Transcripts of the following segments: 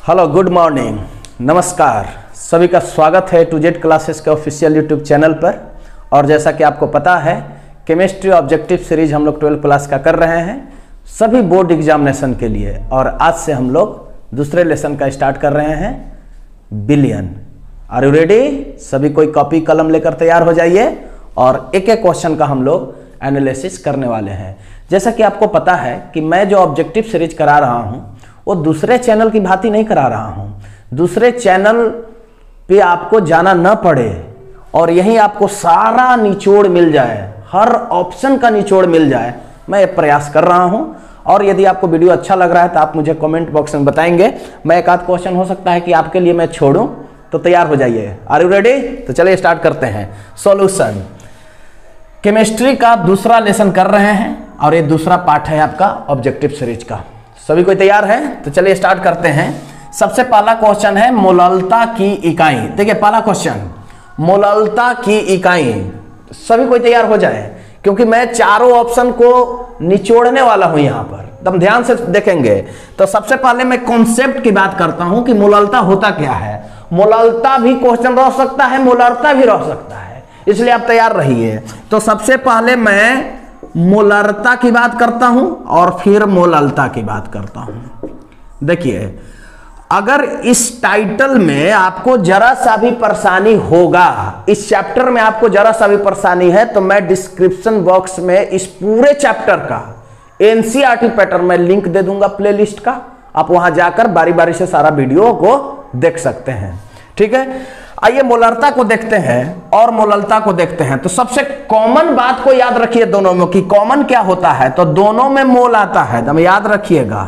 Hello, good morning, नमस्कार। सभी का स्वागत है टू जेड क्लासेस के ऑफिशियल यूट्यूब चैनल पर। और जैसा कि आपको पता है, केमिस्ट्री ऑब्जेक्टिव सीरीज हम लोग 12 क्लास का कर रहे हैं सभी बोर्ड एग्जामिनेशन के लिए। और आज से हम लोग दूसरे लेसन का स्टार्ट कर रहे हैं, बिलियन। Are you ready? सभी कोई कॉपी कलम लेकर तैयार हो जाइए और एक एक क्वेश्चन का हम लोग एनालिसिस करने वाले हैं। जैसा कि आपको पता है कि मैं जो ऑब्जेक्टिव सीरीज करा रहा हूं वो दूसरे चैनल की भांति नहीं करा रहा हूं। दूसरे चैनल पे आपको जाना न पड़े और यहीं आपको सारा निचोड़ मिल जाए, हर ऑप्शन का निचोड़ मिल जाए, मैं प्रयास कर रहा हूं। और यदि आपको वीडियो अच्छा लग रहा है तो आप मुझे कमेंट बॉक्स में बताएंगे। मैं एक आध क्वेश्चन हो सकता है कि आपके लिए मैं छोड़ूं, तो तैयार हो जाइए। Are you ready? तो चलिए स्टार्ट करते हैं। सॉल्यूशन, केमिस्ट्री का दूसरा लेसन कर रहे हैं और ये दूसरा पार्ट है आपका ऑब्जेक्टिव सीरीज का। सभी कोई तैयार है? तो चलिए स्टार्ट करते हैं। सबसे पहला क्वेश्चन है मोललता की इकाई। देखिए पहला क्वेश्चन, मोललता की इकाई। सभी कोई तैयार हो जाए, क्योंकि मैं चारों ऑप्शन को निचोड़ने वाला हूं यहां पर। एकदम ध्यान से देखेंगे। तो सबसे पहले मैं कॉन्सेप्ट की बात करता हूं कि मोललता होता क्या है। मोललता भी क्वेश्चन रह सकता है, मोलरता भी रह सकता है, इसलिए आप तैयार रहिए। तो सबसे पहले मैं मोलरता की बात करता हूं और फिर मोललता की बात करता हूं। देखिए, अगर इस टाइटल में आपको जरा सा भी परेशानी होगा, इस चैप्टर में आपको जरा सा भी परेशानी है, तो मैं डिस्क्रिप्शन बॉक्स में इस पूरे चैप्टर का एनसीईआरटी पैटर्न में लिंक दे दूंगा प्लेलिस्ट का। आप वहां जाकर बारी बारी से सारा वीडियो को देख सकते हैं। ठीक है, आइए मोलरता को देखते हैं और मोललता को देखते हैं। तो सबसे कॉमन बात को याद रखिए दोनों में कि कॉमन क्या होता है। तो दोनों में मोल आता है, एकदम याद रखिएगा।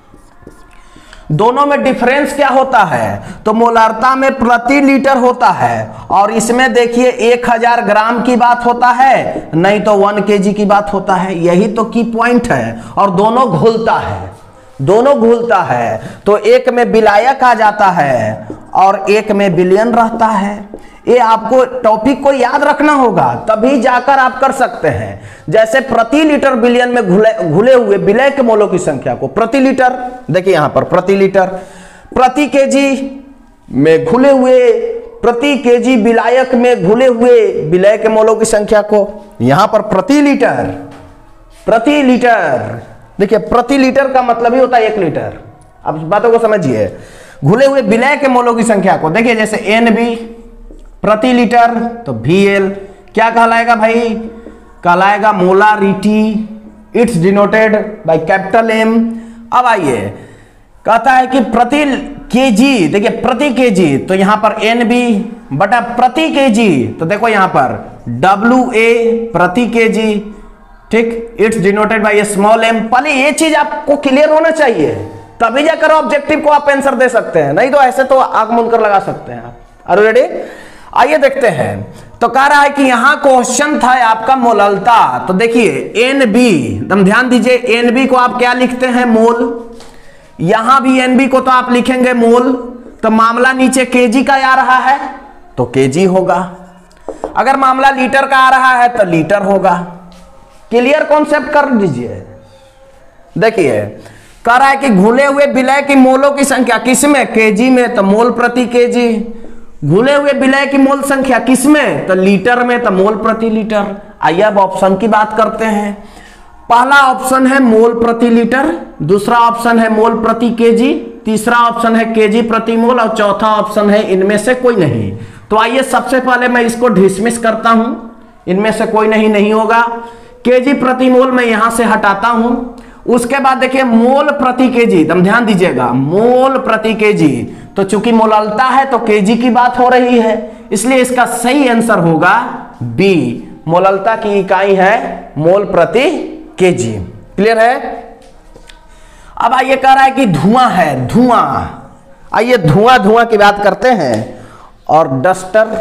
दोनों में डिफरेंस क्या होता है? तो मोलरता में प्रति लीटर होता है और इसमें देखिए 1000 ग्राम की बात होता है, नहीं तो 1 kg की बात होता है। यही तो की पॉइंट है। और दोनों घुलता है, दोनों घुलता है। तो एक में विलायक आ जाता है और एक में विलयन रहता है। ये आपको टॉपिक को याद रखना होगा, तभी जाकर आप कर सकते हैं। जैसे प्रति लीटर विलयन में घुले हुए विलय के मोलों की संख्या को प्रति लीटर, देखिए यहां पर प्रति लीटर, प्रति केजी में घुले हुए, प्रति केजी विलायक में घुले हुए विलय के मोलों की संख्या को यहां पर प्रति लीटर, प्रति लीटर। देखिए प्रति लीटर का मतलब ही होता है 1 लीटर। अब बातों को समझिए। घुले हुए विलय के मोलों की संख्या को देखिए, जैसे NB प्रति लीटर, तो VL क्या कहलाएगा भाई? कहलाएगा molarity. It's denoted by capital M। अब आइए, कहता है कि प्रति केजी, देखिए प्रति केजी, तो यहां पर NB बटा प्रति केजी, तो देखो यहां पर WA प्रति केजी। ठीक, it's denoted by small m। पहले ये चीज आपको क्लियर होना चाहिए, तभी जाकर ऑब्जेक्टिव को आप आंसर दे सकते हैं, नहीं तो ऐसे तो आंख मूंद कर लगा सकते हैं आप। Are you ready? आइए देखते हैं। तो कह रहा है कि यहां क्वेश्चन था आपका मोललता। तो देखिए NB, एकदम ध्यान दीजिए, NB को आप क्या लिखते हैं? मोल। यहां भी NB को तो आप लिखेंगे मोल। तो मामला नीचे केजी का आ रहा है तो केजी होगा, अगर मामला लीटर का आ रहा है तो लीटर होगा। क्लियर कॉन्सेप्ट कर दीजिए। देखिए कह रहा है कि घुले हुए विलय की मोलों की संख्या किसमें? केजी में, तो मोल प्रति केजी। घुले हुए विलय की मोल संख्या किसमें? तो लीटर में, तो मोल प्रति लीटर। आइए अब ऑप्शन की बात करते हैं। पहला ऑप्शन है मोल प्रति लीटर, दूसरा ऑप्शन है मोल प्रति केजी, तीसरा ऑप्शन है केजी प्रति मोल और चौथा ऑप्शन है इनमें से कोई नहीं। तो आइए सबसे पहले मैं इसको डिसमिस करता हूं, इनमें से कोई नहीं होगा। केजी प्रति मोल मैं यहां से हटाता हूं। उसके बाद देखिए मोल प्रति केजी, एकदम ध्यान दीजिएगा, मोल प्रति केजी। तो चूंकि मोललता है तो केजी की बात हो रही है, इसलिए इसका सही आंसर होगा बी। मोललता की इकाई है मोल प्रति केजी। क्लियर है? अब आइए कह रहा है कि धुआं है, धुआं। आइए धुआं की बात करते हैं। और डस्टर,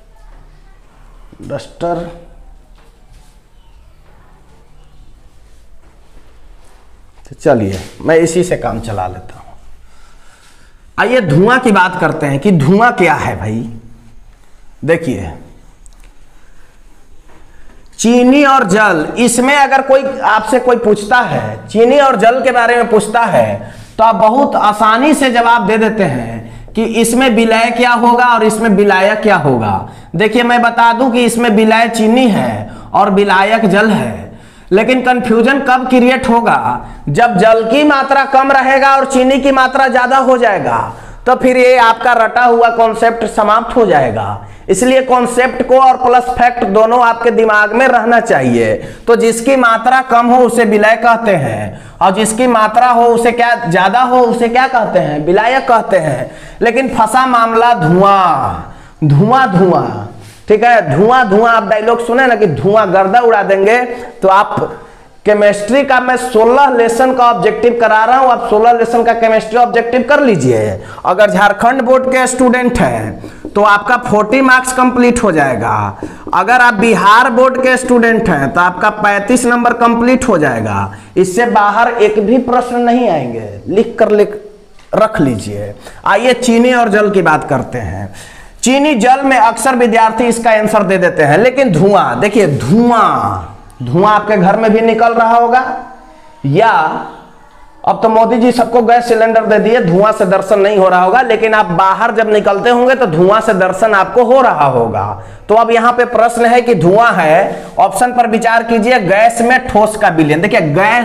चलिए मैं इसी से काम चला लेता हूं। आइए धुआं की बात करते हैं कि धुआं क्या है भाई। देखिए चीनी और जल, इसमें अगर कोई आपसे कोई पूछता है, चीनी और जल के बारे में पूछता है, तो तो आप बहुत आसानी से जवाब दे देते हैं कि इसमें विलय क्या होगा और इसमें विलायक क्या होगा। देखिए मैं बता दूं कि इसमें विलय चीनी है और विलायक जल है, लेकिन कंफ्यूजन कब क्रिएट होगा, जब जल की मात्रा कम रहेगा और चीनी की मात्रा ज्यादा हो जाएगा, तो फिर ये आपका रटा हुआ कॉन्सेप्ट समाप्त हो जाएगा। इसलिए कॉन्सेप्ट को और प्लस फैक्ट दोनों आपके दिमाग में रहना चाहिए। तो जिसकी मात्रा कम हो उसे विलय कहते हैं, और जिसकी मात्रा हो उसे क्या ज्यादा हो उसे क्या कहते हैं, विलायक कहते हैं। लेकिन फंसा मामला धुआं धुआं धुआं, ठीक है, धुआं धुआं। आप डायलॉग सुने ना कि धुआं गर्दा उड़ा देंगे, तो आप केमिस्ट्री का मैं 16 लेसन का ऑब्जेक्टिव करा रहा हूं, आप 16 लेसन का केमिस्ट्री ऑब्जेक्टिव कर लीजिए। अगर झारखंड बोर्ड के स्टूडेंट हैं तो आपका 40 मार्क्स कंप्लीट हो जाएगा। अगर आप बिहार बोर्ड के स्टूडेंट हैं तो आपका 35 नंबर कंप्लीट हो जाएगा। इससे बाहर एक भी प्रश्न नहीं आएंगे, लिख रख लीजिए। आइए चीनी और जल की बात करते हैं। चीनी जल में अक्सर विद्यार्थी इसका आंसर दे देते हैं, लेकिन धुआं, देखिए धुआं आपके घर में भी निकल रहा होगा, या अब तो मोदी जी सबको गैस सिलेंडर दे दिए, धुआं से दर्शन नहीं हो रहा होगा, लेकिन आप बाहर जब निकलते होंगे तो धुआं से दर्शन आपको हो रहा होगा। तो अब यहां पे प्रश्न है कि धुआं है, ऑप्शन पर विचार कीजिए, गैस में ठोस का विलयन। देखिए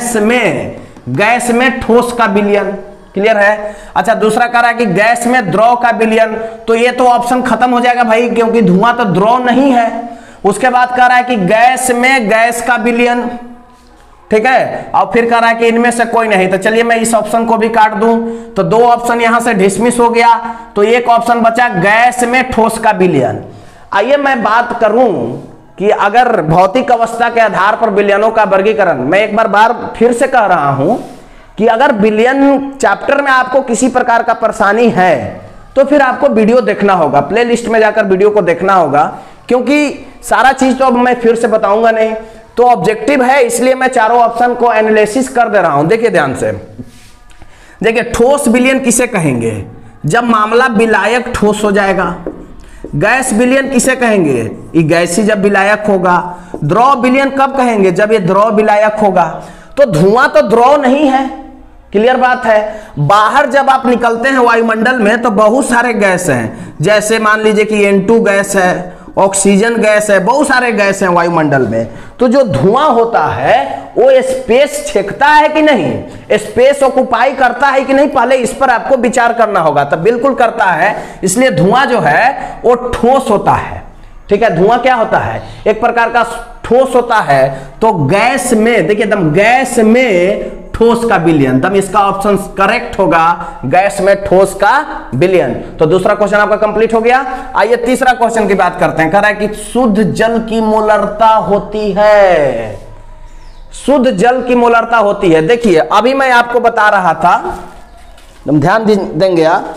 गैस में ठोस का विलयन, क्लियर है। अच्छा, दूसरा कह रहा है कि गैस में द्रव का विलयन, तो ये तो ऑप्शन खत्म हो जाएगा भाई, क्योंकि धुआं तो द्रव नहीं है। उसके बाद कह रहा है कि गैस में गैस का विलयन, ठीक है, और फिर कह रहा है कि इनमें से कोई नहीं। तो चलिए मैं इस ऑप्शन को भी काट दूं, तो 2 ऑप्शन यहां से डिसमिस हो गया, तो एक ऑप्शन बचा गैस में ठोस का विलयन। आइए मैं बात करूं कि अगर भौतिक अवस्था के आधार पर विलयनों का वर्गीकरण, मैं एक बार फिर से कह रहा हूं कि अगर विलयन चैप्टर में आपको किसी प्रकार का परेशानी है तो फिर आपको वीडियो देखना होगा, प्लेलिस्ट में जाकर वीडियो को देखना होगा, क्योंकि सारा चीज तो अब मैं फिर से बताऊंगा नहीं। तो ऑब्जेक्टिव है, इसलिए मैं चारों ऑप्शन को एनालिसिस कर दे रहा हूं। देखिए ध्यान से, देखिए ठोस विलयन किसे कहेंगे, जब मामला विलायक ठोस हो जाएगा। गैस विलयन किसे कहेंगे, ये गैसी जब विलायक होगा। द्रव विलयन कब कहेंगे, जब ये द्रव विलायक होगा। तो धुआं तो द्रव नहीं है, क्लियर बात है। बाहर जब आप निकलते हैं वायुमंडल में तो बहुत सारे गैस हैं, जैसे मान लीजिए कि N2 गैस है, ऑक्सीजन गैस है, बहुत सारे गैस हैं वायुमंडल में। तो जो धुआं होता है वो स्पेस छेकता है कि नहीं, स्पेस ऑक्युपाई करता है कि नहीं, पहले इस पर आपको विचार करना होगा। तब बिल्कुल करता है, इसलिए धुआं जो है वो ठोस होता है, ठीक है। धुआं क्या होता है, एक प्रकार का ठोस होता है। तो गैस में, देखिए एकदम गैस में ठोस का विलयन, तब इसका ऑप्शन करेक्ट होगा, गैस में ठोस का विलयन। तो दूसरा क्वेश्चन आपका कंप्लीट हो गया। आइए तीसरा क्वेश्चन की बात करते हैं। कह रहा है कि शुद्ध जल की मोलरता होती है, शुद्ध जल की मोलरता होती है। देखिए अभी मैं आपको बता रहा था, ध्यान देंगे आप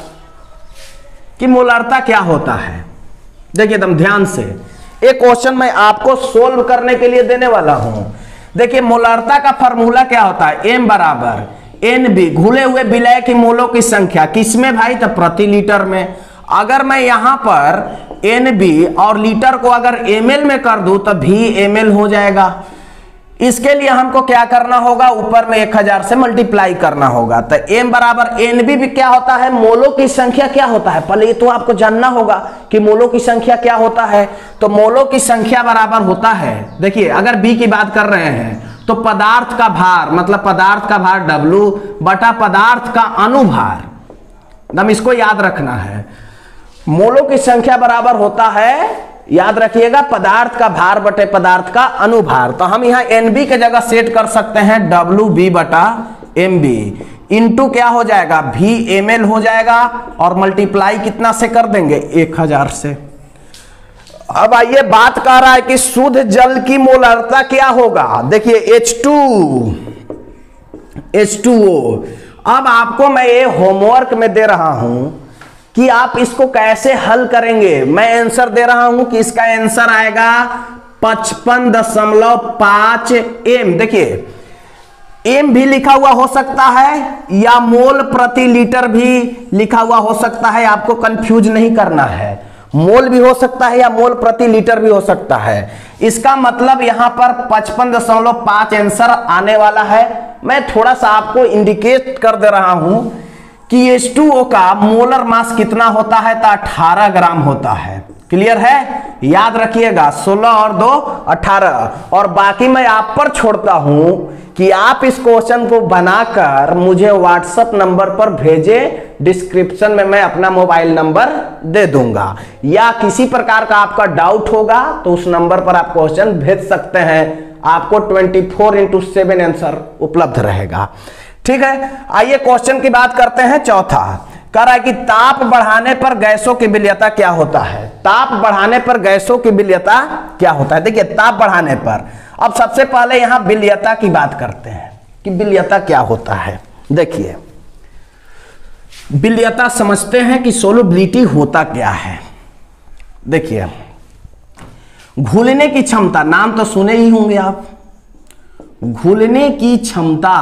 कि मोलरता क्या होता है। देखिए एकदम ध्यान से, एक क्वेश्चन मैं आपको सोल्व करने के लिए देने वाला हूं। देखिए मोलरता का फॉर्मूला क्या होता है, M बराबर NB, घुले हुए विलय की मोलों की संख्या, किसमें भाई, तो प्रति लीटर में। अगर मैं यहां पर NB और लीटर को अगर ml में कर दूं तो भी ml हो जाएगा। इसके लिए हमको क्या करना होगा, ऊपर में 1000 से मल्टीप्लाई करना होगा। तो M बराबर NB भी क्या होता है, मोलों की संख्या क्या होता है, पहले ये तो आपको जानना होगा कि मोलों की संख्या क्या होता है। तो मोलों की संख्या बराबर होता है, देखिए अगर B की बात कर रहे हैं तो पदार्थ का भार, मतलब पदार्थ का भार W बटा पदार्थ का अनुभार, एकदम इसको याद रखना है। मोलों की संख्या बराबर होता है, याद रखिएगा, पदार्थ का भार बटे पदार्थ का अनुभार। तो हम यहां NB के जगह सेट कर सकते हैं WB बटा MB, इंटू क्या हो जाएगा, VML हो जाएगा, और मल्टीप्लाई कितना से कर देंगे, 1000 से। अब आइए बात कर रहा है कि शुद्ध जल की मोलरता क्या होगा। देखिए H2O। अब आपको मैं ये होमवर्क में दे रहा हूं कि आप इसको कैसे हल करेंगे। मैं आंसर दे रहा हूं कि इसका आंसर आएगा 55.5 M। देखिए M भी लिखा हुआ हो सकता है या मोल प्रति लीटर भी लिखा हुआ हो सकता है, आपको कंफ्यूज नहीं करना है। मोल भी हो सकता है या मोल प्रति लीटर भी हो सकता है। इसका मतलब यहां पर 55.5 आंसर आने वाला है। मैं थोड़ा सा आपको इंडिकेट कर दे रहा हूं कि H2O का मोलर मास कितना होता है, तो 18 ग्राम होता है। क्लियर है, याद रखिएगा 16 और 2 18। और बाकी मैं आप पर छोड़ता हूं कि आप इस क्वेश्चन को बनाकर मुझे व्हाट्सएप नंबर पर भेजें। डिस्क्रिप्शन में मैं अपना मोबाइल नंबर दे दूंगा, या किसी प्रकार का आपका डाउट होगा तो उस नंबर पर आप क्वेश्चन भेज सकते हैं। आपको 24/7 आंसर उपलब्ध रहेगा। ठीक है, आइए क्वेश्चन की बात करते हैं। चौथा कह रहा है कि ताप बढ़ाने पर गैसों की विलयता क्या होता है। ताप बढ़ाने पर गैसों की विलयता क्या होता है। देखिए ताप बढ़ाने पर, अब सबसे पहले यहां विलयता की बात करते हैं कि विलयता क्या होता है। देखिए विलयता समझते हैं कि सोलुबिलिटी होता क्या है। देखिए घुलने की क्षमता, नाम तो सुने ही होंगे आप, घुलने की क्षमता,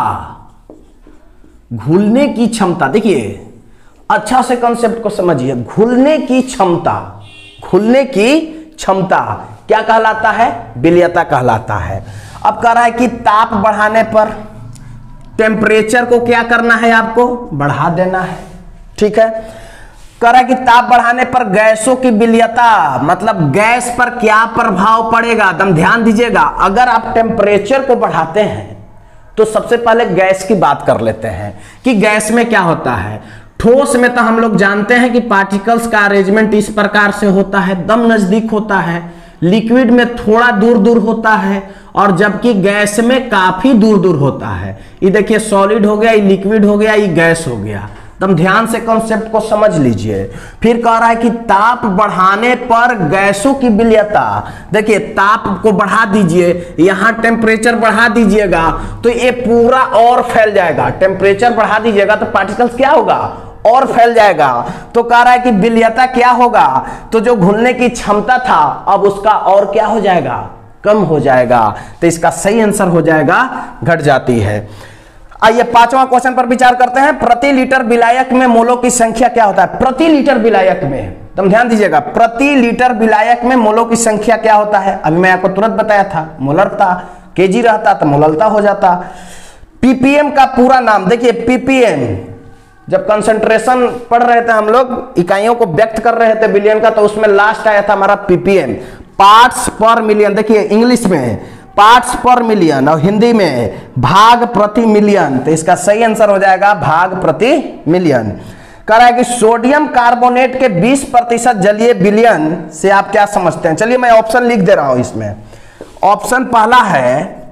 घुलने की क्षमता। देखिए अच्छा से कंसेप्ट को समझिए, घुलने की क्षमता, घुलने की क्षमता क्या कहलाता है, विलयता कहलाता है। अब कह रहा है कि ताप बढ़ाने पर टेम्परेचर को क्या करना है, आपको बढ़ा देना है। ठीक है, कह रहा है कि ताप बढ़ाने पर गैसों की विलयता, मतलब गैस पर क्या प्रभाव पड़ेगा। एकदम ध्यान दीजिएगा, अगर आप टेम्परेचर को बढ़ाते हैं तो सबसे पहले गैस की बात कर लेते हैं कि गैस में क्या होता है। ठोस में तो हम लोग जानते हैं कि पार्टिकल्स का अरेंजमेंट इस प्रकार से होता है, दम नजदीक होता है। लिक्विड में थोड़ा दूर दूर होता है, और जबकि गैस में काफी दूर दूर होता है। ये देखिए सॉलिड हो गया, ये लिक्विड हो गया, ये गैस हो गया। तुम ध्यान से कॉन्सेप्ट को समझ लीजिए। फिर कह रहा है कि ताप बढ़ाने पर गैसों की विलयता, देखिए ताप को बढ़ा दीजिए, यहां टेम्परेचर बढ़ा दीजिएगा तो ये पूरा और फैल जाएगा। टेम्परेचर बढ़ा दीजिएगा तो पार्टिकल्स क्या होगा, और फैल जाएगा। तो कह रहा है कि विलयता क्या होगा, तो जो घुलने की क्षमता था अब उसका और क्या हो जाएगा, कम हो जाएगा। तो इसका सही आंसर हो जाएगा घट जाती है। आइए पांचवा क्वेश्चन पर विचार करते हैं। प्रति लीटर विलायक में मोलों की संख्या क्या होता है। प्रति लीटर विलायक में, तुम ध्यान दीजिएगा, प्रति लीटर विलायक में मोलों की संख्या क्या होता है। अभी मैं आपको तुरंत बताया था, मोलरता, केजी रहता तो मोलरता हो जाता। पीपीएम का पूरा नाम देखिए, पीपीएम जब कंसंट्रेशन पढ़ रहे थे हम लोग, इकाइयों को व्यक्त कर रहे थे बिलियन का, तो उसमें लास्ट आया था हमारा पीपीएम, पार्ट्स पर मिलियन। देखिए इंग्लिश में पार्ट्स पर मिलियन और हिंदी में भाग प्रति मिलियन। तो इसका सही आंसर हो जाएगा भाग प्रति मिलियन। कह रहा है कि सोडियम कार्बोनेट के 20% जलीय विलयन से आप क्या समझते हैं। चलिए मैं ऑप्शन लिख दे रहा हूं इसमें। ऑप्शन पहला है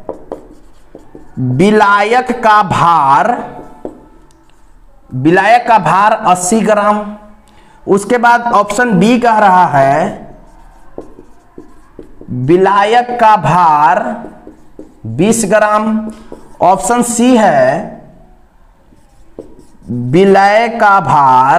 विलायक का भार, विलायक का भार 80 ग्राम। उसके बाद ऑप्शन बी कह रहा है विलायक का भार 20 ग्राम। ऑप्शन सी है विलायक का भार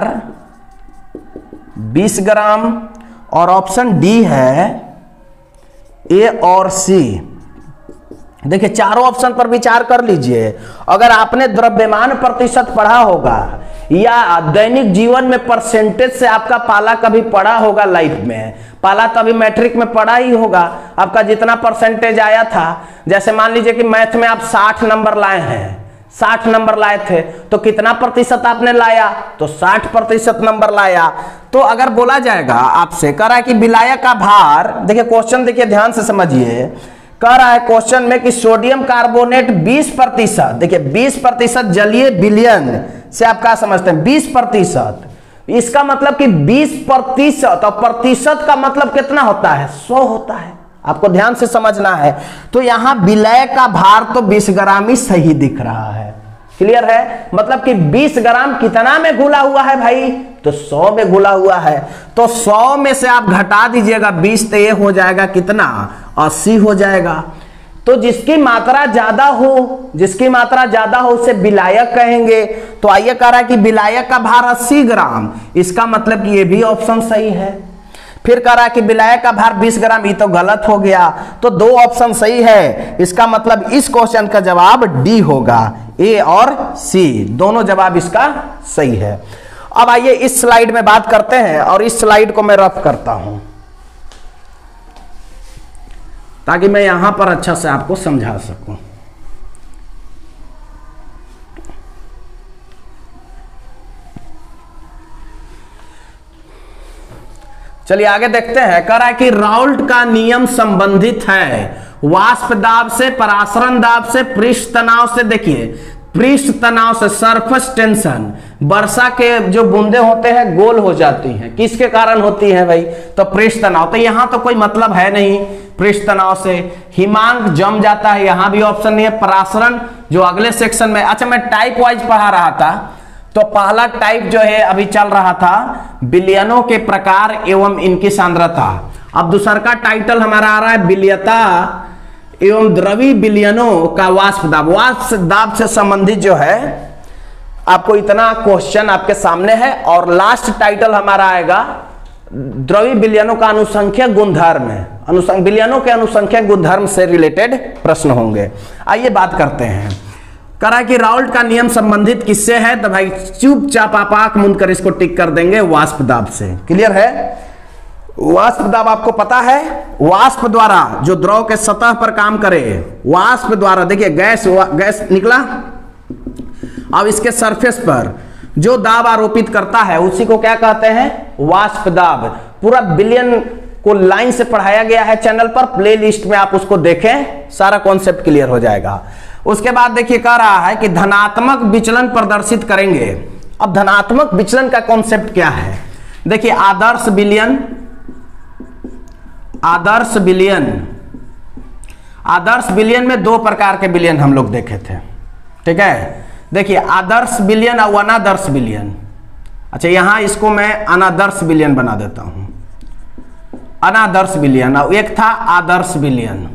20 ग्राम। और ऑप्शन डी है ए और सी। देखिए चारों ऑप्शन पर विचार कर लीजिए। अगर आपने द्रव्यमान प्रतिशत पढ़ा होगा या दैनिक जीवन में परसेंटेज से आपका पाला कभी पढ़ा होगा, लाइफ में पाला कभी मैट्रिक में पढ़ा ही होगा, आपका जितना परसेंटेज आया था। जैसे मान लीजिए कि मैथ में आप 60 नंबर लाए हैं, 60 नंबर लाए थे, तो कितना प्रतिशत आपने लाया, तो 60% नंबर लाया। तो अगर बोला जाएगा आपसे, कह रहा है कि विलायक का भार, देखिए क्वेश्चन देखिए ध्यान से समझिए, कह रहा है क्वेश्चन में कि सोडियम कार्बोनेट 20%, देखिए 20% जलीय विलयन से आप क्या समझते हैं, 20%। इसका मतलब कि 20%, और प्रतिशत का मतलब कितना होता है, 100 होता है। आपको ध्यान से समझना है। तो यहां विलय का भार तो 20 ग्राम ही सही दिख रहा है। क्लियर है, मतलब कि 20 ग्राम कितना में घुला हुआ है भाई, तो 100 में घुला हुआ है। तो 100 में से आप घटा दीजिएगा 20, तो ये हो जाएगा कितना, 80 हो जाएगा। तो जिसकी मात्रा ज्यादा हो, जिसकी मात्रा ज्यादा हो उसे विलायक कहेंगे। तो आइए कह रहा है कि विलायक का भार 80 ग्राम, इसका मतलब कि ये भी ऑप्शन सही है। फिर कह रहा है कि विलायक का भार 20 ग्राम, ये तो गलत हो गया। तो 2 ऑप्शन सही है, इसका मतलब इस क्वेश्चन का जवाब डी होगा। ए और सी दोनों जवाब इसका सही है। अब आइए इस स्लाइड में बात करते हैं, और इस स्लाइड को मैं रफ करता हूं ताकि मैं यहां पर अच्छा से आपको समझा सकूं। चलिए आगे देखते हैं। कह रहा है कि राउल्ट का नियम संबंधित है वाष्प दाब से, परासरण दाब से, पृष्ठ तनाव से। देखिए पृष्ठ तनाव से, सरफेस टेंशन, वर्षा के जो बूंदे होते हैं गोल हो जाती हैं, किसके कारण होती है भाई? तो पृष्ठ तनाव। तो यहां तो कोई मतलब है नहीं पृष्ठ तनाव से। हिमांक जम जाता है, यहां भी ऑप्शन नहीं है। परासरण जो अगले सेक्शन में, अच्छा मैं टाइप वाइज पढ़ा रहा था, तो पहला टाइप जो है अभी चल रहा था विलयनों के प्रकार एवं इनकी सांद्रता। अब दूसरा का टाइटल हमारा आ रहा है विलयता एवं द्रवी विलयनों का वाष्प दाब। वाष्प दाब से संबंधित जो है आपको इतना क्वेश्चन आपके सामने है। और लास्ट टाइटल हमारा आएगा द्रवी विलयनों का अनुसंख्यक गुणधर्म है। विलयनों के अनुसंख्यक गुणधर्म से रिलेटेड प्रश्न होंगे। आइए बात करते हैं। करा कि राउल्ट का नियम संबंधित किससे है? तो भाई चुपचाप आप आंख मूंद कर इसको टिक कर देंगे, वाष्प दाब से। क्लियर है? वाष्प दाब आपको पता है, वाष्प द्वारा जो द्रव के सतह पर काम करे, वाष्प द्वारा देखिए गैस निकला, अब इसके सरफेस पर जो दाब आरोपित करता है उसी को क्या कहते हैं? वाष्प दाब। पूरा विलयन को लाइन से पढ़ाया गया है चैनल पर, प्लेलिस्ट में आप उसको देखें, सारा कॉन्सेप्ट क्लियर हो जाएगा। उसके बाद देखिए कह रहा है कि धनात्मक विचलन प्रदर्शित करेंगे। अब धनात्मक विचलन का कॉन्सेप्ट क्या है? देखिए आदर्श विलयन, आदर्श विलयन में दो प्रकार के विलयन हम लोग देखे थे, ठीक है। देखिए आदर्श विलयन और अनादर्श विलयन। अच्छा यहां इसको मैं अनादर्श विलयन बना देता हूं, अनादर्श विलयन, और एक था आदर्श विलयन।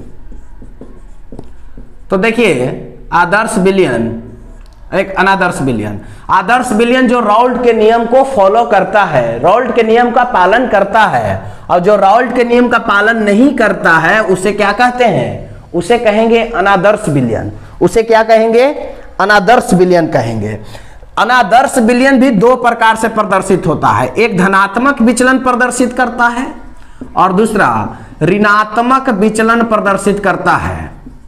तो देखिए आदर्श विलयन, एक अनादर्श विलयन। आदर्श विलयन जो राउल्ट के नियम को फॉलो करता है, राउल्ट के नियम का पालन करता है, और जो राउल्ट के नियम का पालन नहीं करता है उसे क्या कहते हैं? उसे कहेंगे अनादर्श विलयन। उसे क्या कहेंगे? अनादर्श विलयन कहेंगे। अनादर्श विलयन भी दो प्रकार से प्रदर्शित होता है, एक धनात्मक विचलन प्रदर्शित करता है और दूसरा ऋणात्मक विचलन प्रदर्शित करता है।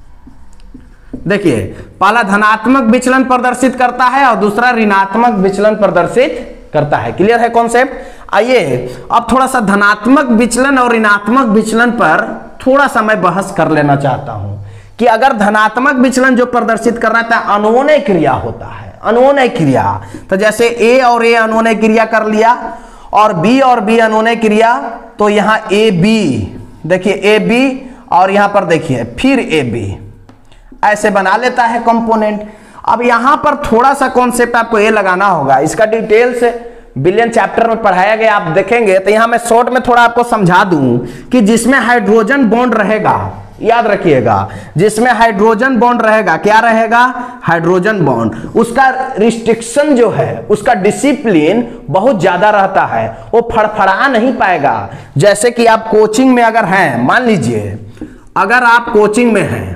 देखिए पहला धनात्मक विचलन प्रदर्शित करता है और दूसरा ऋणात्मक विचलन प्रदर्शित करता है। क्लियर है कॉन्सेप्ट? आइए अब थोड़ा सा धनात्मक विचलन और ऋणात्मक विचलन पर थोड़ा सा मैं बहस कर लेना चाहता हूं कि अगर धनात्मक विचलन जो प्रदर्शित कर रहा था अनुओनय क्रिया होता है, अनुओनय क्रिया, तो जैसे ए और ए अनुओनय क्रिया कर लिया और बी अनुओनय क्रिया, तो यहां ए बी, देखिए ए बी और यहां पर देखिए फिर ए बी, ऐसे बना लेता है कंपोनेंट। अब यहां पर थोड़ा सा कॉन्सेप्ट आपको ये लगाना होगा, इसका डिटेल से विलयन चैप्टर में पढ़ाया गया, आप देखेंगे। तो यहां मैं शॉर्ट में थोड़ा आपको समझा दूं कि जिसमें हाइड्रोजन बॉन्ड रहेगा, याद रखिएगा, जिसमें हाइड्रोजन बॉन्ड रहेगा, क्या रहेगा? Hydrogen bond. उसका रिस्ट्रिक्शन जो है, उसका डिसिप्लिन बहुत ज्यादा रहता है, वो फड़फड़ा नहीं पाएगा। जैसे कि आप कोचिंग में अगर हैं, मान लीजिए अगर आप कोचिंग में हैं,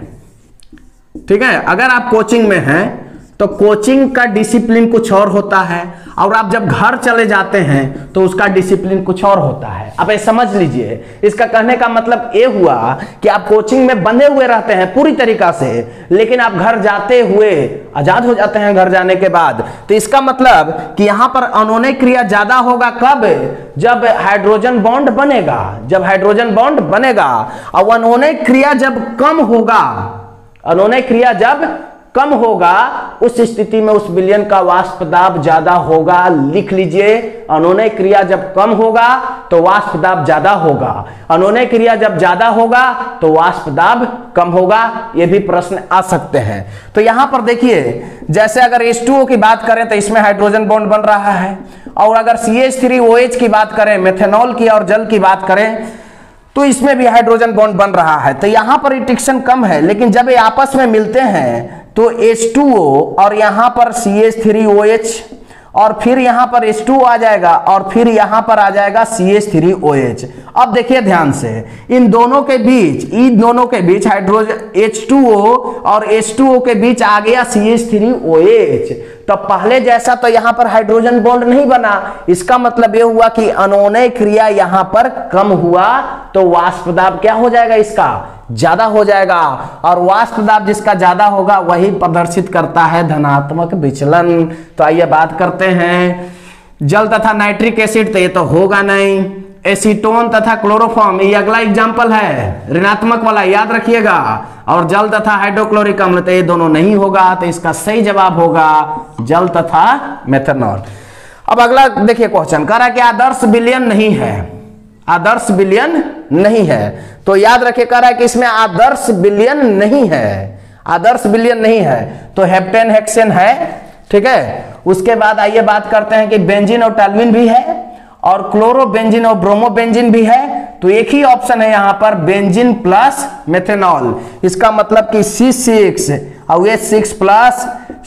ठीक है, अगर आप कोचिंग में हैं तो कोचिंग का डिसिप्लिन कुछ और होता है, और आप जब घर चले जाते हैं तो उसका डिसिप्लिन कुछ और होता है। अब ये समझ लीजिए, इसका कहने का मतलब ये हुआ कि आप कोचिंग में बंधे हुए रहते हैं पूरी तरीका से, लेकिन आप घर जाते हुए आजाद हो जाते हैं घर जाने के बाद। तो इसका मतलब कि यहां पर अनुओनय क्रिया ज्यादा होगा कब? जब हाइड्रोजन बॉन्ड बनेगा, जब हाइड्रोजन बॉन्ड बनेगा। और अनुओनय क्रिया जब कम होगा, अनुओनय क्रिया जब कम होगा, उस स्थिति में उस विलयन का वाष्प दाब ज्यादा होगा। लिख लीजिए, अनुओनय क्रिया जब कम होगा तो वाष्प दाब ज्यादा होगा, अनुओनय क्रिया जब ज्यादा होगा तो वाष्प दाब कम होगा। यह भी प्रश्न आ सकते हैं। तो यहां पर देखिए, जैसे अगर H2O की बात करें तो इसमें हाइड्रोजन बॉन्ड बन रहा है, और अगर CH3OH की बात करें, मेथेनॉल की और जल की बात करें, तो इसमें भी हाइड्रोजन बॉन्ड बन रहा है। तो यहां पर रिस्ट्रिक्शन कम है, लेकिन जब ये आपस में मिलते हैं तो H2O और यहां पर CH3OH, और फिर यहां पर H2O आ जाएगा, और फिर यहां पर आ जाएगा CH3OH। अब देखिए ध्यान से, इन दोनों के बीच हाइड्रोजन H2O और H2O के बीच आ गया CH3OH। तो पहले जैसा तो यहां पर हाइड्रोजन बॉन्ड नहीं बना। इसका मतलब यह हुआ कि अनुओनय क्रिया यहां पर कम हुआ, तो वाष्प दाब क्या हो जाएगा? इसका ज्यादा हो जाएगा, और वाष्प दाब जिसका ज्यादा होगा वही प्रदर्शित करता है धनात्मक विचलन। तो आइए बात करते हैं जल तथा नाइट्रिक एसिड। तो ये तो होगा नहीं, एसीटोन तथा क्लोरोफॉर्म, ये अगला एग्जाम्पल है ऋणात्मक वाला, याद रखिएगा। और जल तथा हाइड्रोक्लोरिक अम्ल, तो ये दोनों नहीं होगा, तो इसका सही जवाब होगा जल तथा मेथनॉल। अब अगला देखिए क्वेश्चन कह रहा है कि आदर्श विलयन नहीं है, आदर्श विलयन नहीं है, तो याद रखिए कह रहा है कि इसमें आदर्श विलयन नहीं है, आदर्श विलयन नहीं है, तो हेप्टेन हेक्सेन है, ठीक है। उसके बाद आइए बात करते हैं कि बेंजीन और टॉल्यूइन भी है, और क्लोरोबेंजीन और ब्रोमोबेंजीन भी है, तो एक ही ऑप्शन है यहां पर बेंजीन प्लस मेथेनॉल। इसका मतलब कि C6 और H6 प्लस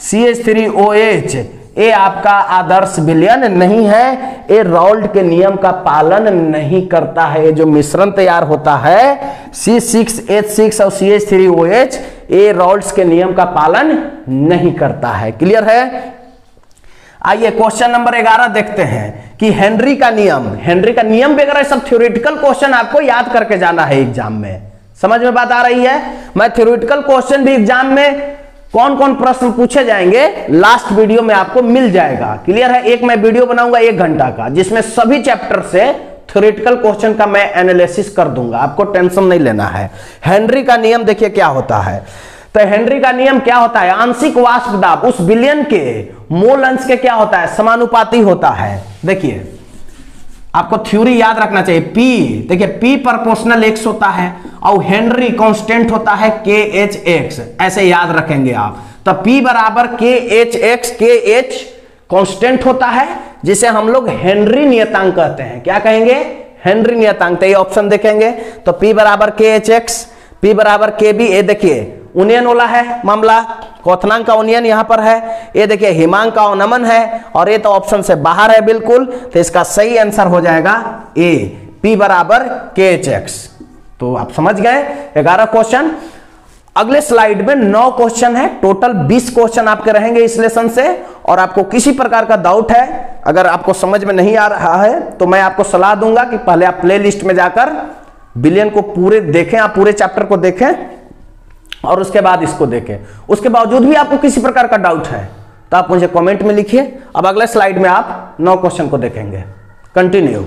CH3OH ये आपका आदर्श विलयन नहीं है, ये राउल्ट के नियम का पालन नहीं करता है। ये जो मिश्रण तैयार होता है C6H6 और CH3OH, ये राउल्ट के नियम का पालन नहीं करता है। क्लियर है? आइए क्वेश्चन नंबर 11 देखते हैं कि हेनरी का नियम, हेनरी का नियम वगैरह सब थ्योरेटिकल क्वेश्चन आपको याद करके जाना है एग्जाम में। समझ में बात आ रही है? मैं थ्योरेटिकल क्वेश्चन भी एग्जाम में कौन कौन प्रश्न पूछे जाएंगे लास्ट वीडियो में आपको मिल जाएगा। क्लियर है? एक मैं वीडियो बनाऊंगा 1 घंटा का, जिसमें सभी चैप्टर से थ्योरेटिकल क्वेश्चन का मैं एनालिसिस कर दूंगा, आपको टेंशन नहीं लेना है। हेनरी का नियम देखिए क्या होता है, तो हेनरी का नियम क्या होता है, आंशिक वाष्प दाब उस विलयन के मोल अंश के क्या होता है, समानुपाती होता है। देखिए आपको थ्योरी याद रखना चाहिए, P देखिए P प्रोपोर्शनल x होता है और हेनरी कांस्टेंट होता है KHX, ऐसे याद रखेंगे आप। तो P बराबर KHX, KH कांस्टेंट होता है जिसे हम लोग हेनरी नियतांक कहते हैं। क्या कहेंगे? हेनरी नियतांक। तो ये ऑप्शन देखेंगे तो P बराबर KHX, P बराबर KB। ये देखिए उन्नयन वाला है मामला, क्वथनांक का उन्नयन यहां पर है, ये देखिए हिमांक का अवनमन है, और ये तो ऑप्शन से बाहर है बिल्कुल, तो इसका सही आंसर हो जाएगा A, P बराबर KHX। तो आप समझ गए 11 क्वेश्चन। अगले स्लाइड में 9 क्वेश्चन है, टोटल 20 क्वेश्चन आपके रहेंगे इस लेसन से। और आपको किसी प्रकार का डाउट है, अगर आपको समझ में नहीं आ रहा है, तो मैं आपको सलाह दूंगा कि पहले आप प्ले लिस्ट में जाकर विलयन को पूरे देखें, आप पूरे चैप्टर को देखें और उसके बाद इसको देखें। उसके बावजूद भी आपको किसी प्रकार का डाउट है तो आप मुझे कमेंट में लिखिए। अब अगले स्लाइड में आप 9 क्वेश्चन को देखेंगे। कंटिन्यू।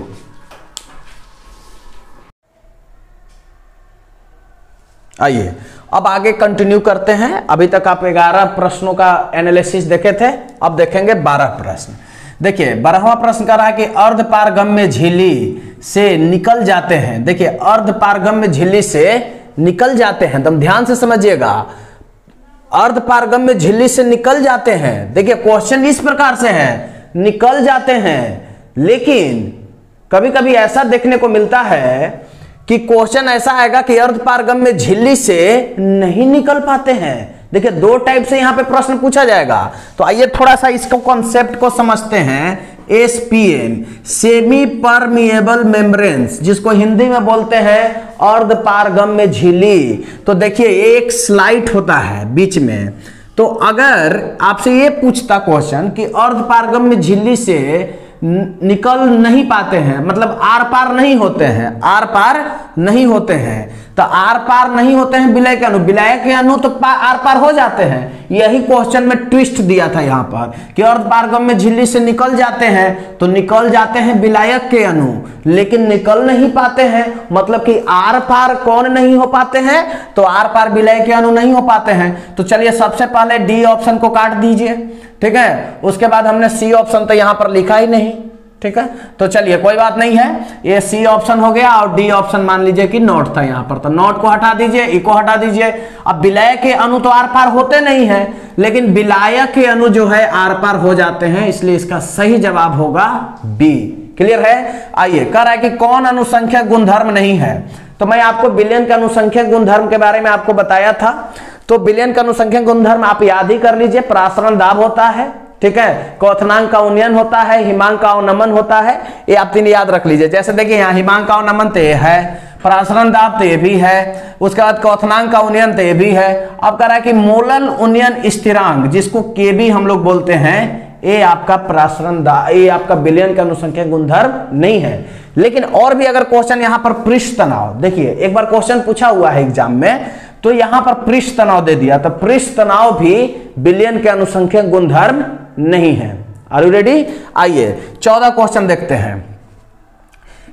आइए अब आगे कंटिन्यू करते हैं। अभी तक आप 11 प्रश्नों का एनालिसिस देखे थे, अब देखेंगे 12 प्रश्न। देखिए 12वां प्रश्न कर रहा है कि अर्धपारगम्य झिल्ली से निकल जाते हैं। देखिए अर्धपारगम्य झिल्ली से निकल जाते हैं, तुम ध्यान से समझिएगा, अर्धपारगम्य झिल्ली से निकल जाते हैं। देखिए क्वेश्चन इस प्रकार से है, निकल जाते हैं, लेकिन कभी कभी ऐसा देखने को मिलता है कि क्वेश्चन ऐसा आएगा कि अर्धपारगम्य झिल्ली से नहीं निकल पाते हैं। देखिए 2 टाइप से यहां पे प्रश्न पूछा जाएगा, तो आइए थोड़ा सा इसको कॉन्सेप्ट को समझते हैं। SPM सेमी परमिएबल मेम्ब्रेन्स, जिसको हिंदी में बोलते हैं अर्धपारगम्य झिल्ली। तो देखिए एक स्लाइट होता है बीच में, तो अगर आपसे ये पूछता क्वेश्चन कि अर्धपारगम्य झिल्ली से निकल नहीं पाते हैं, मतलब आर पार नहीं होते हैं, आर पार नहीं होते हैं, तो आर पार नहीं होते हैं विलय के अणु, विलय के अणु तो आर पार हो जाते हैं। यही क्वेश्चन में ट्विस्ट दिया था यहाँ पर कि अर्धपारगम्य झिल्ली से निकल जाते हैं, तो निकल जाते हैं विलायक के अणु, लेकिन निकल नहीं पाते हैं, मतलब कि आर पार कौन नहीं हो पाते हैं, तो आर पार विलय के अणु नहीं हो पाते हैं। तो चलिए सबसे पहले डी ऑप्शन को काट दीजिए, ठीक है। उसके बाद हमने सी ऑप्शन तो यहां पर लिखा ही नहीं, ठीक है, तो चलिए कोई बात नहीं है, ये सी ऑप्शन हो गया और डी ऑप्शन मान लीजिए कि नोट था यहां पर, तो नोट को हटा दीजिए, ई को हटा दीजिए। अब विलय के अणु तो आर पार होते नहीं है, लेकिन विलायक के अणु जो है आर पार हो जाते हैं, इसलिए इसका सही जवाब होगा बी। क्लियर है? आइए कह रहा है कि कौन अनुसंख्यक गुणधर्म नहीं है, तो मैं आपको विलयन के अनुसंख्यक गुणधर्म के बारे में आपको बताया था। तो विलयन का अनुसंख्यक गुणधर्म आप याद ही कर लीजिए, प्रासरण दाब होता है, ठीक है, क्वथनांक का उन्नयन होता है, हिमांक का अवनमन होता है, ये आप 3 याद रख लीजिए। जैसे देखिए यहाँ हिमांक का अवनमन तो ये है, प्रासरण दाब तो ये भी है, उसके बाद क्वथनांक का उन्नयन तो ये भी है। अब कह रहा है कि मोलल उन्नयन स्थिरांक, जिसको केबी हम लोग बोलते हैं, ये आपका प्रासरण दाब, ये आपका विलयन का अनुसंख्यक गुणधर्म नहीं है। लेकिन और भी अगर क्वेश्चन यहाँ पर पृष्ठ तनाव, देखिए एक बार क्वेश्चन पूछा हुआ है एग्जाम में, तो यहां पर पृष्ठ तनाव दे दिया, तो पृष्ठ तनाव भी विलयन के अनुसंख्यक गुणधर्म नहीं है। Are you ready? आइए 14 क्वेश्चन देखते हैं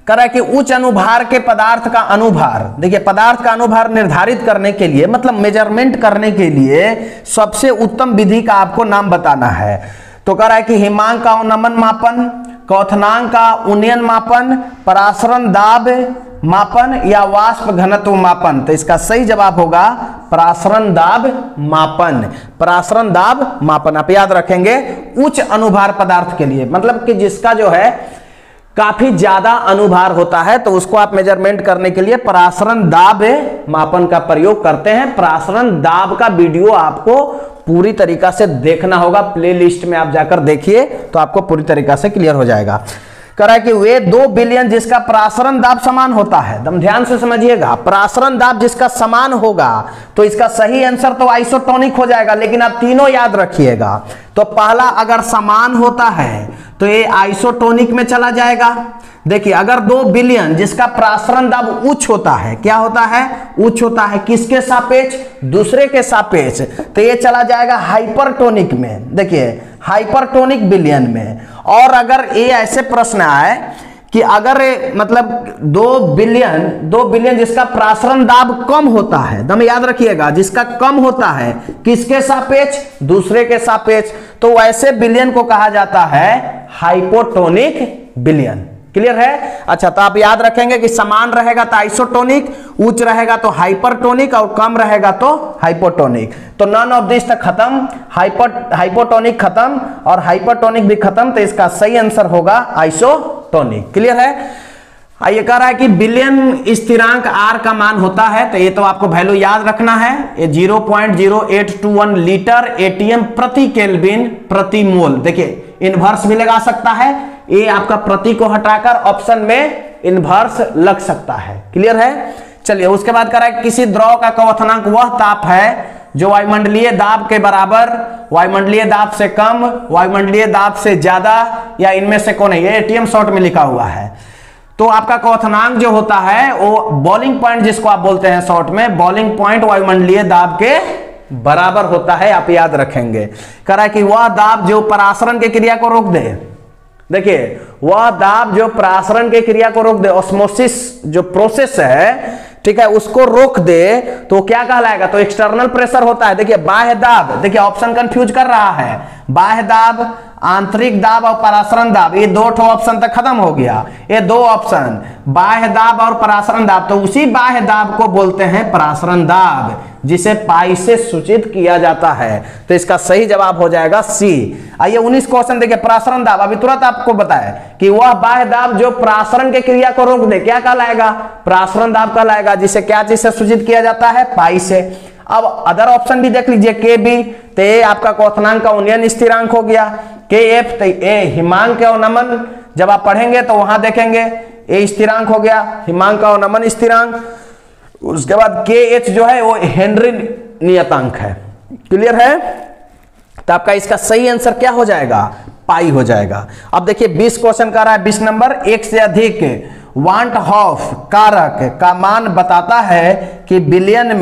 कह रहा है कि उच्च अनुभार के पदार्थ का अनुभार, देखिए पदार्थ का अनुभार निर्धारित करने के लिए मतलब मेजरमेंट करने के लिए सबसे उत्तम विधि का आपको नाम बताना है। तो कह रहा है कि हिमांक का अवनमन मापन, क्वथनांक का उन्नयन मापन, परासरण दाब मापन या वाष्प घनत्व मापन। तो इसका सही जवाब होगा परासरण दाब मापन। परासरण दाब मापन आप याद रखेंगे उच्च अनुभार पदार्थ के लिए, मतलब कि जिसका जो है काफी ज्यादा अनुभार होता है तो उसको आप मेजरमेंट करने के लिए परासरण दाब मापन का प्रयोग करते हैं। परासरण दाब का वीडियो आपको पूरी तरीका से देखना होगा, प्लेलिस्ट में आप जाकर देखिए तो आपको पूरी तरीका से क्लियर हो जाएगा। कह रहा है कि वे 2 बिलियन जिसका परासरण दाब समान होता है, एकदम ध्यान से समझिएगा, परासरण दाब जिसका समान होगा तो इसका सही आंसर तो आइसोटोनिक हो जाएगा, लेकिन आप तीनों याद रखिएगा। तो पहला अगर समान होता है तो ये आइसोटोनिक में चला जाएगा। देखिए अगर 2 बिलियन जिसका परासरण दाब उच्च होता है, क्या होता है, उच्च होता है, किसके सापेक्ष, दूसरे के सापेक्ष, तो ये चला जाएगा हाइपरटोनिक में, देखिए हाइपरटोनिक बिलियन में। और अगर ये ऐसे प्रश्न आए कि अगर मतलब 2 बिलियन जिसका परासरण दाब कम होता है, एकदम याद रखिएगा, जिसका कम होता है किसके सापेक्ष, दूसरे के सापेक्ष, तो वैसे बिलियन को कहा जाता है हाइपोटोनिक बिलियन। क्लियर है? अच्छा, तो आप याद रखेंगे कि समान रहेगा तो आइसोटोनिक, उच्च रहेगा तो हाइपरटोनिक और कम रहेगा तो हाइपोटोनिक। तो नन ऑफ दिस तक खत्म, हाइपोटोनिक खत्म और हाइपरटोनिक भी खत्म, तो इसका सही आंसर होगा आइसोटोनिक। क्लियर है? ये कह रहा है कि बिलियन स्थिरांक R का मान होता है, तो ये तो आपको वैल्यू याद रखना है, ये 0.0821 लीटर एटीएम प्रति केल्विन प्रति मोल। देखिए इनवर्स भी लगा सकता है, ये आपका प्रति को हटाकर ऑप्शन में इनवर्स लग सकता है। क्लियर है? चलिए उसके बाद कह रहा है किसी द्रव का क्वथनांक वह ताप है जो वायुमंडलीय दाब के बराबर, वायुमंडलीय दाब से कम, वायुमंडलीय दाब से ज्यादा या इनमें से कौन है, ये एटीएम शॉर्ट में लिखा हुआ है। तो आपका क्वथनांक जो होता है वो बॉइलिंग पॉइंट जिसको आप बोलते हैं शॉर्ट में, बॉइलिंग पॉइंट वायुमंडलीय दाब के बराबर होता है, आप याद रखेंगे। कह रहा है कि वह दाब जो परासरण की क्रिया को रोक दे, देखिए वह दाब जो परासरण की क्रिया को रोक दे, ऑस्मोसिस जो प्रोसेस है, ठीक है, उसको रोक दे तो क्या कहलाएगा, तो एक्सटर्नल प्रेशर होता है। देखिए बाह्य दाब, देखिए ऑप्शन कंफ्यूज कर रहा है, बाह्य दाब, आंतरिक दाब और परासरण दाब, ये 2 ऑप्शन तक खत्म हो गया। ये 2 ऑप्शन बाह्य दाब और परासरण दाब, तो उसी बाह्य दाब को बोलते हैं परासरण दाब, जिसे पाई से सूचित किया जाता है। तो इसका सही जवाब हो जाएगा सी। आइए 19 क्वेश्चन देखिए, परासरण दाब, अभी तुरंत आपको बताया कि वह बाह्य दाब जो परासरण के क्रिया को रोक दे, क्या कहलाएगा, परासरण दाब कहलाएगा, जिसे क्या चीज से सूचित किया जाता है, पाई से। अब अदर ऑप्शन भी देख लीजिए, के बी, तो ये आपका क्वथनांक का उन्नयन स्थिरांक हो गया, के एफ, तो ये हिमांक का अवनमन, जब आप पढ़ेंगे तो वहां देखेंगे ये स्थिरांक हो गया, हिमांक का अवनमन स्थिरांक। उसके बाद के एच जो है वो हेनरी नियतांक है। क्लियर है? तो आपका इसका सही आंसर क्या हो जाएगा, पाई हो जाएगा। अब देखिए 20 क्वेश्चन का रहा है, 20 नंबर, एक से अधिक वांट हॉफ कारक का मान बताता है कि बिलियन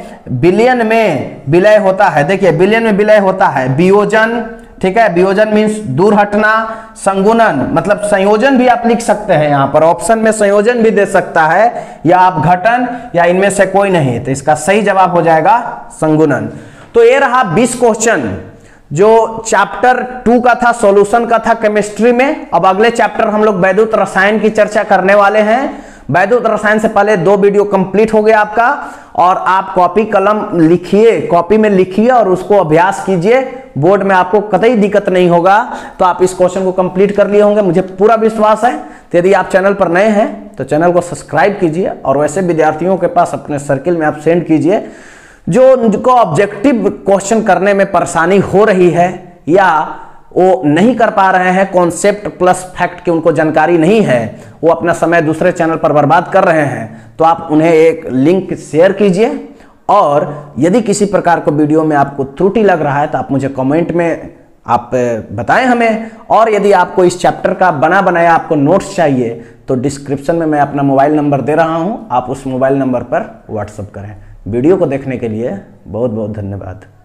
में विलय होता है। देखिए बिलियन में विलय होता है वियोजन, ठीक है, वियोजन मीन्स दूर हटना, संगुणन मतलब संयोजन भी आप लिख सकते हैं, यहां पर ऑप्शन में संयोजन भी दे सकता है, या आप घटन, या इनमें से कोई नहीं। तो इसका सही जवाब हो जाएगा संगुणन। तो ये रहा 20 क्वेश्चन जो चैप्टर 2 का था, सॉल्यूशन का था केमिस्ट्री में। अब अगले चैप्टर हम लोग वैद्युत रसायन की चर्चा करने वाले हैं। वैद्युत रसायन से पहले 2 वीडियो कंप्लीट हो गया आपका, और आप कॉपी कलम लिखिए, कॉपी में लिखिए और उसको अभ्यास कीजिए, बोर्ड में आपको कतई दिक्कत नहीं होगा। तो आप इस क्वेश्चन को कंप्लीट कर लिए होंगे, मुझे पूरा विश्वास है। तो यदि आप चैनल पर नए हैं तो चैनल को सब्सक्राइब कीजिए, और वैसे विद्यार्थियों के पास अपने सर्किल में आप सेंड कीजिए जो उनको ऑब्जेक्टिव क्वेश्चन करने में परेशानी हो रही है, या वो नहीं कर पा रहे हैं, कॉन्सेप्ट प्लस फैक्ट की उनको जानकारी नहीं है, वो अपना समय दूसरे चैनल पर बर्बाद कर रहे हैं। तो आप उन्हें एक लिंक शेयर कीजिए, और यदि किसी प्रकार को वीडियो में आपको त्रुटि लग रहा है तो आप मुझे कमेंट में आप बताएं हमें। और यदि आपको इस चैप्टर का बना बनाया आपको नोट्स चाहिए तो डिस्क्रिप्शन में मैं अपना मोबाइल नंबर दे रहा हूं, आप उस मोबाइल नंबर पर व्हाट्सएप करें। वीडियो को देखने के लिए बहुत बहुत धन्यवाद।